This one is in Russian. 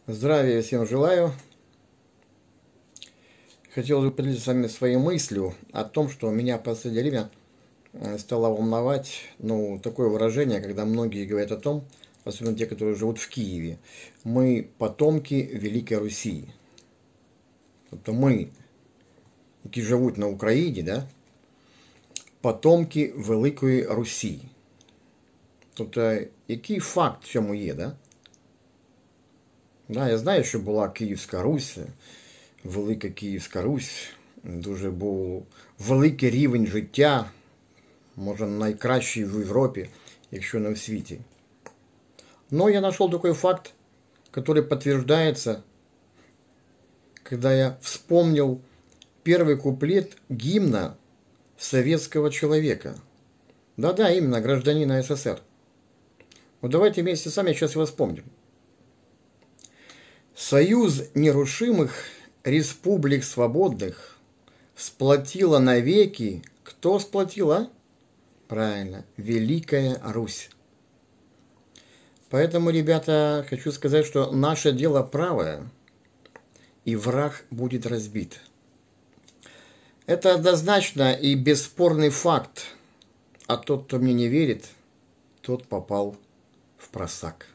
Здравия всем желаю. Хотел бы поделиться с вами своей мыслью о том, что меня в последнее время стало волновать, такое выражение, когда многие говорят о том, особенно те, которые живут в Киеве, мы потомки Великой Руси. Тобто мы, які живуть на Україні, да, потомки Великої Русі. Тобто, який факт в цьому є, да? Да, я знаю, що була Київська Русь, Велика Київська Русь, дуже був великий рівень життя, може найкращий в Європі, якщо не в світі. Но я нашел такой факт, который подтверждается, когда я вспомнил первый куплет гимна советского человека. Да-да, именно гражданина СССР. Вот давайте вместе с вами сейчас его вспомним. Союз нерушимых республик свободных сплотила навеки. Кто сплотила? Правильно, Великая Русь. Поэтому, ребята, хочу сказать, что наше дело правое, и враг будет разбит. Это однозначно и бесспорный факт. А тот, кто мне не верит, тот попал в просак.